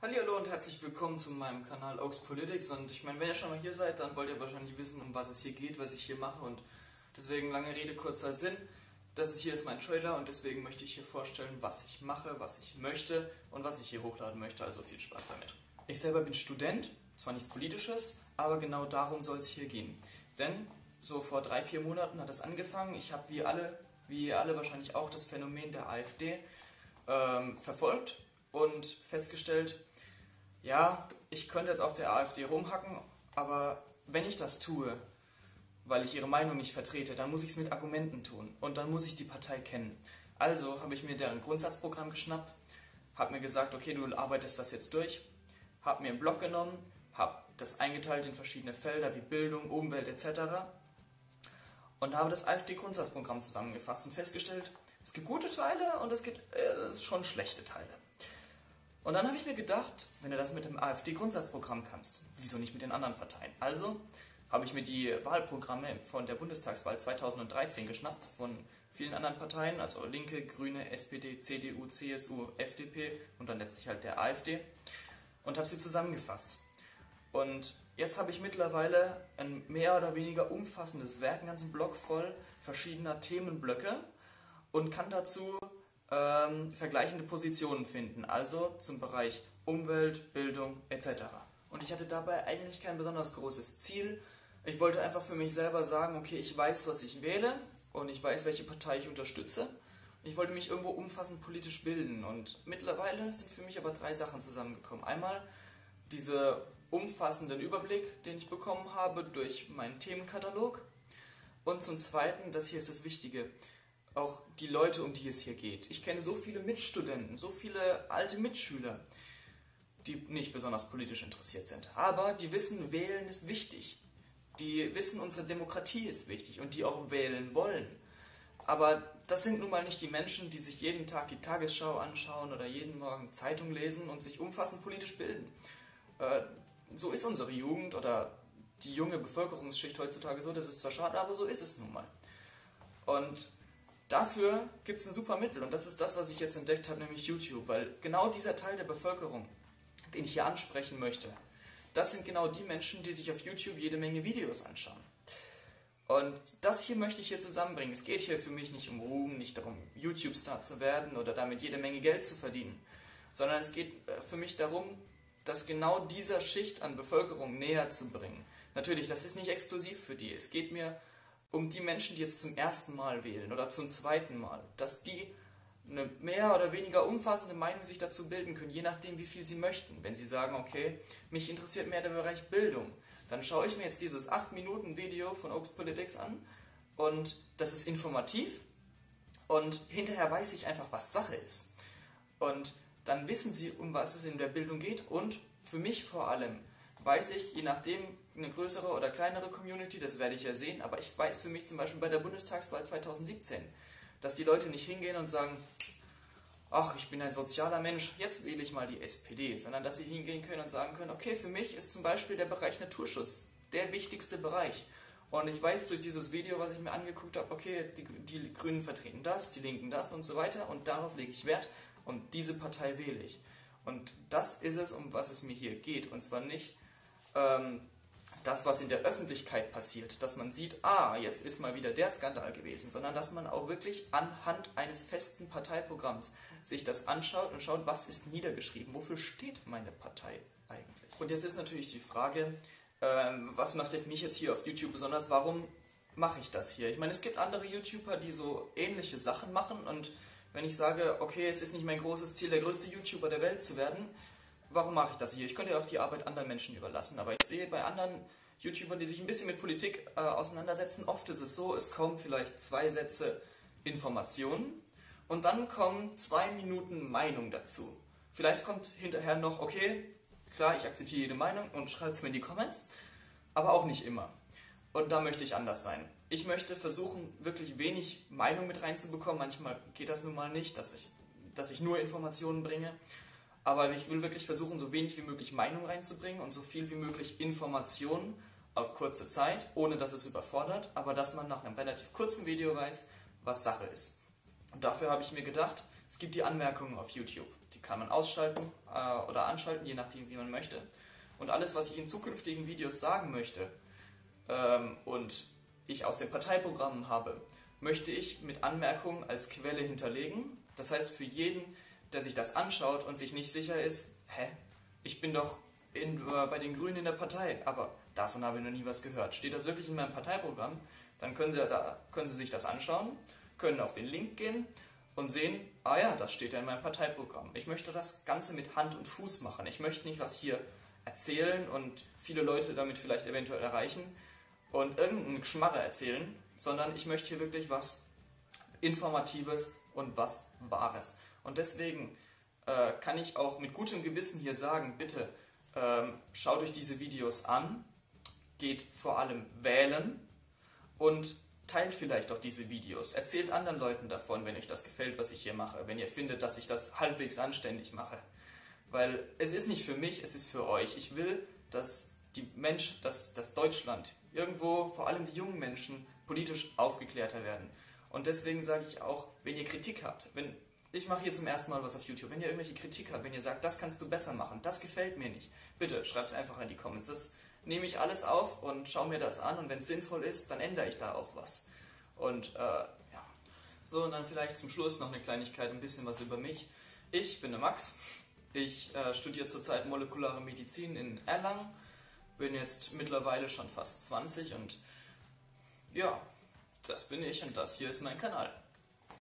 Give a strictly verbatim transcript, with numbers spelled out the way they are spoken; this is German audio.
Hallihallo und herzlich willkommen zu meinem Kanal Oaks Politics. Und ich meine, wenn ihr schon mal hier seid, dann wollt ihr wahrscheinlich wissen, um was es hier geht, was ich hier mache. Und deswegen lange Rede, kurzer Sinn. Das ist hier ist mein Trailer und deswegen möchte ich hier vorstellen, was ich mache, was ich möchte und was ich hier hochladen möchte. Also viel Spaß damit. Ich selber bin Student, zwar nichts Politisches, aber genau darum soll es hier gehen. Denn so vor drei, vier Monaten hat das angefangen. Ich habe wie alle, wie ihr alle wahrscheinlich auch das Phänomen der AfD ähm, verfolgt und festgestellt, ja, ich könnte jetzt auf der AfD rumhacken, aber wenn ich das tue, weil ich ihre Meinung nicht vertrete, dann muss ich es mit Argumenten tun und dann muss ich die Partei kennen. Also habe ich mir deren Grundsatzprogramm geschnappt, habe mir gesagt, okay, du arbeitest das jetzt durch, habe mir einen Block genommen, habe das eingeteilt in verschiedene Felder wie Bildung, Umwelt et cetera und habe das AfD-Grundsatzprogramm zusammengefasst und festgestellt, es gibt gute Teile und es gibt äh, schon schlechte Teile. Und dann habe ich mir gedacht, wenn du das mit dem AfD-Grundsatzprogramm kannst, wieso nicht mit den anderen Parteien? Also habe ich mir die Wahlprogramme von der Bundestagswahl zweitausenddreizehn geschnappt, von vielen anderen Parteien, also Linke, Grüne, S P D, C D U, C S U, F D P und dann letztlich halt der AfD und habe sie zusammengefasst. Und jetzt habe ich mittlerweile ein mehr oder weniger umfassendes Werk, einen ganzen Block voll verschiedener Themenblöcke und kann dazu ähm, vergleichende Positionen finden, also zum Bereich Umwelt, Bildung et cetera. Und ich hatte dabei eigentlich kein besonders großes Ziel. Ich wollte einfach für mich selber sagen, okay, ich weiß, was ich wähle und ich weiß, welche Partei ich unterstütze. Ich wollte mich irgendwo umfassend politisch bilden und mittlerweile sind für mich aber drei Sachen zusammengekommen. Einmal dieser umfassenden Überblick, den ich bekommen habe durch meinen Themenkatalog und zum Zweiten, das hier ist das Wichtige, auch die Leute, um die es hier geht. Ich kenne so viele Mitstudenten, so viele alte Mitschüler, die nicht besonders politisch interessiert sind. Aber die wissen, wählen ist wichtig. Die wissen, unsere Demokratie ist wichtig und die auch wählen wollen. Aber das sind nun mal nicht die Menschen, die sich jeden Tag die Tagesschau anschauen oder jeden Morgen Zeitung lesen und sich umfassend politisch bilden. Äh, so ist unsere Jugend oder die junge Bevölkerungsschicht heutzutage so, das ist zwar schade, aber so ist es nun mal. Und dafür gibt es ein super Mittel und das ist das, was ich jetzt entdeckt habe, nämlich YouTube, weil genau dieser Teil der Bevölkerung, den ich hier ansprechen möchte, das sind genau die Menschen, die sich auf YouTube jede Menge Videos anschauen. Und das hier möchte ich hier zusammenbringen. Es geht hier für mich nicht um Ruhm, nicht darum, YouTube-Star zu werden oder damit jede Menge Geld zu verdienen, sondern es geht für mich darum, das genau dieser Schicht an Bevölkerung näher zu bringen. Natürlich, das ist nicht exklusiv für die. Es geht mir um die Menschen, die jetzt zum ersten Mal wählen oder zum zweiten Mal, dass die eine mehr oder weniger umfassende Meinung sich dazu bilden können, je nachdem, wie viel sie möchten. Wenn sie sagen, okay, mich interessiert mehr der Bereich Bildung, dann schaue ich mir jetzt dieses acht Minuten Video von Oaks Politics an und das ist informativ und hinterher weiß ich einfach, was Sache ist. Und dann wissen sie, um was es in der Bildung geht und für mich vor allem weiß ich, je nachdem, eine größere oder kleinere Community, das werde ich ja sehen, aber ich weiß für mich zum Beispiel bei der Bundestagswahl zweitausendsiebzehn, dass die Leute nicht hingehen und sagen, ach, ich bin ein sozialer Mensch, jetzt wähle ich mal die S P D, sondern dass sie hingehen können und sagen können, okay, für mich ist zum Beispiel der Bereich Naturschutz der wichtigste Bereich. Und ich weiß durch dieses Video, was ich mir angeguckt habe, okay, die, die Grünen vertreten das, die Linken das und so weiter und darauf lege ich Wert und diese Partei wähle ich. Und das ist es, um was es mir hier geht. Und zwar nicht ähm, das, was in der Öffentlichkeit passiert, dass man sieht, ah, jetzt ist mal wieder der Skandal gewesen, sondern dass man auch wirklich anhand eines festen Parteiprogramms sich das anschaut und schaut, was ist niedergeschrieben, wofür steht meine Partei eigentlich. Und jetzt ist natürlich die Frage, ähm, was macht jetzt mich jetzt hier auf YouTube besonders, warum mache ich das hier? Ich meine, es gibt andere YouTuber, die so ähnliche Sachen machen und wenn ich sage, okay, es ist nicht mein großes Ziel, der größte YouTuber der Welt zu werden, warum mache ich das hier? Ich könnte ja auch die Arbeit anderen Menschen überlassen, aber ich sehe bei anderen YouTubern, die sich ein bisschen mit Politik äh, auseinandersetzen, oft ist es so, es kommen vielleicht zwei Sätze Informationen und dann kommen zwei Minuten Meinung dazu. Vielleicht kommt hinterher noch, okay, klar, ich akzeptiere jede Meinung und schreibt es mir in die Comments, aber auch nicht immer. Und da möchte ich anders sein. Ich möchte versuchen, wirklich wenig Meinung mit reinzubekommen. Manchmal geht das nun mal nicht, dass ich, dass ich nur Informationen bringe. Aber ich will wirklich versuchen, so wenig wie möglich Meinung reinzubringen und so viel wie möglich Informationen auf kurze Zeit, ohne dass es überfordert, aber dass man nach einem relativ kurzen Video weiß, was Sache ist. Und dafür habe ich mir gedacht, Es gibt die Anmerkungen auf YouTube. Die kann man ausschalten äh, oder anschalten, je nachdem, wie man möchte. Und alles, was ich in zukünftigen Videos sagen möchte ähm, und ich aus den Parteiprogrammen habe, möchte ich mit Anmerkungen als Quelle hinterlegen. Das heißt, für jeden, der sich das anschaut und sich nicht sicher ist, hä, ich bin doch in, äh, bei den Grünen in der Partei, aber davon habe ich noch nie was gehört. Steht das wirklich in meinem Parteiprogramm? Dann können Sie, da, können Sie sich das anschauen, können auf den Link gehen und sehen, ah ja, das steht ja in meinem Parteiprogramm. Ich möchte das Ganze mit Hand und Fuß machen. Ich möchte nicht was hier erzählen und viele Leute damit vielleicht eventuell erreichen und irgendeinen Geschmarre erzählen, sondern ich möchte hier wirklich was Informatives und was Wahres. Und deswegen äh, kann ich auch mit gutem Gewissen hier sagen, bitte ähm, schaut euch diese Videos an, geht vor allem wählen und teilt vielleicht auch diese Videos. Erzählt anderen Leuten davon, wenn euch das gefällt, was ich hier mache, wenn ihr findet, dass ich das halbwegs anständig mache. Weil es ist nicht für mich, es ist für euch. Ich will, dass die Mensch, dass, dass Deutschland irgendwo, vor allem die jungen Menschen, politisch aufgeklärter werden. Und deswegen sage ich auch, wenn ihr Kritik habt, wenn ich mache hier zum ersten Mal was auf YouTube, wenn ihr irgendwelche Kritik habt, wenn ihr sagt, das kannst du besser machen, das gefällt mir nicht, bitte schreibt es einfach in die Comments. Das nehme ich alles auf und schaue mir das an und wenn es sinnvoll ist, dann ändere ich da auch was. Und äh, ja, so und dann vielleicht zum Schluss noch eine Kleinigkeit, ein bisschen was über mich. Ich bin der Max, ich äh, studiere zurzeit molekulare Medizin in Erlangen, bin jetzt mittlerweile schon fast zwanzig und ja, das bin ich und das hier ist mein Kanal.